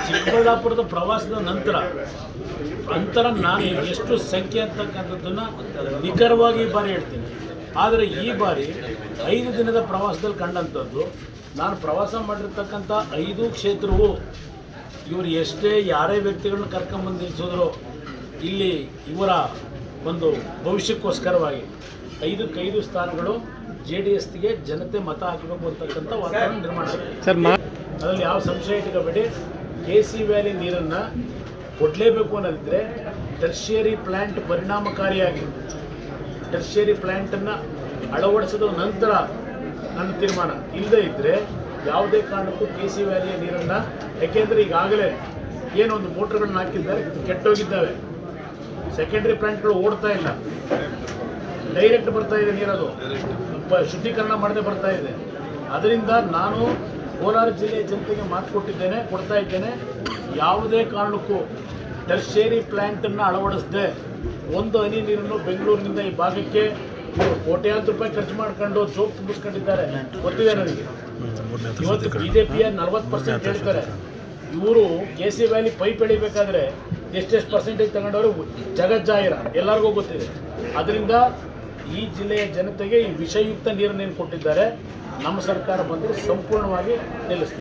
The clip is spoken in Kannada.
ಚಿಕ್ಕಬಳ್ಳಾಪುರದ ಪ್ರವಾಸದ ನಂತರ ನಾನು ಎಷ್ಟು ಸಂಖ್ಯೆ ಅಂತಕ್ಕಂಥದ್ದನ್ನು ನಿಖರವಾಗಿ ಈ ಬಾರಿ ಹೇಳ್ತೀನಿ. ಆದರೆ ಈ ಬಾರಿ 5 ದಿನದ ಪ್ರವಾಸದಲ್ಲಿ ಕಂಡಂಥದ್ದು, ನಾನು ಪ್ರವಾಸ ಮಾಡಿರ್ತಕ್ಕಂಥ 5 ಕ್ಷೇತ್ರವು ಇವರು ಎಷ್ಟೇ ಯಾರೇ ವ್ಯಕ್ತಿಗಳನ್ನ ಕರ್ಕೊಂಬಂದು ನಿಲ್ಲಿಸಿದ್ರು ಇಲ್ಲಿ ಇವರ ಒಂದು ಭವಿಷ್ಯಕ್ಕೋಸ್ಕರವಾಗಿ 5 ಸ್ಥಾನಗಳು JDSಗೆ ಜನತೆ ಮತ ಹಾಕಬೇಕು ಅಂತಕ್ಕಂಥ ವಾತಾವರಣ ನಿರ್ಮಾಣ ಆಗಿದೆ. ಅದರಲ್ಲಿ ಯಾವ ಸಂಶಯ ಇಟ್ಕೋಬೇಡಿ. KC ವ್ಯಾಲಿ ನೀರನ್ನು ಕೊಡಲೇಬೇಕು ಅನ್ನೋದಿದ್ದರೆ ಟರ್ಷಿಯರಿ ಪ್ಲ್ಯಾಂಟ್ ಪರಿಣಾಮಕಾರಿಯಾಗಿ ಟರ್ಷಿಯರಿ ಪ್ಲ್ಯಾಂಟನ್ನು ಅಳವಡಿಸಿದ ನಂತರ ನನ್ನ ತೀರ್ಮಾನ. ಇಲ್ಲದೇ ಇದ್ದರೆ ಯಾವುದೇ ಕಾರಣಕ್ಕೂ KC ವ್ಯಾಲಿಯ ನೀರನ್ನು, ಯಾಕೆಂದರೆ ಈಗಾಗಲೇ ಏನೊಂದು ಮೋಟ್ರ್ಗಳನ್ನ ಹಾಕಿದ್ದಾರೆ, ಕೆಟ್ಟೋಗಿದ್ದಾವೆ, ಸೆಕೆಂಡ್ರಿ ಪ್ಲ್ಯಾಂಟ್ಗಳು ಓಡ್ತಾ ಇಲ್ಲ, ಡೈರೆಕ್ಟ್ ಬರ್ತಾ ಇದೆ ನೀರದು, ಶುದ್ಧೀಕರಣ ಮಾಡದೆ ಬರ್ತಾ ಇದೆ. ಅದರಿಂದ ನಾನು ಕೋಲಾರ ಜಿಲ್ಲೆಯ ಜನತೆಗೆ ಮಾತು ಕೊಡ್ತಾ ಇದ್ದೇನೆ, ಯಾವುದೇ ಕಾರಣಕ್ಕೂ ಟರ್ಷಿಯರಿ ಪ್ಲ್ಯಾಂಟನ್ನು ಅಳವಡಿಸದೆ ಒಂದು ಹನಿ ನೀರನ್ನು ಬೆಂಗಳೂರಿನಿಂದ ಈ ಭಾಗಕ್ಕೆ ಕೋಟ್ಯಾಂತರ ರೂಪಾಯಿ ಖರ್ಚು ಮಾಡ್ಕೊಂಡು ಜೋಕ್ ತುಂಬಿಸ್ಕೊಂಡಿದ್ದಾರೆ, ಗೊತ್ತಿದೆ ನನಗೆ. ಇವತ್ತು BJPಯ 40% ಹೇಳ್ತಾರೆ, ಇವರು KC ವ್ಯಾಲಿ ಪೈಪ್ ಎಳಿಬೇಕಾದ್ರೆ ಎಷ್ಟೆಷ್ಟು ಪರ್ಸೆಂಟೇಜ್ ತಗೊಂಡವರು ಜಗಜ್ಜಾಹಿರ, ಎಲ್ಲರಿಗೂ ಗೊತ್ತಿದೆ. ಅದರಿಂದ ಈ ಜಿಲ್ಲೆಯ ಜನತೆಗೆ ಈ ವಿಷಯುಕ್ತ ನೀರನ್ನೇನು ಕೊಟ್ಟಿದ್ದಾರೆ, ನಮ್ಮ ಸರ್ಕಾರ ಬಂದರೆ ಸಂಪೂರ್ಣವಾಗಿ ನಿಲ್ಲಿಸ್ತೀವಿ.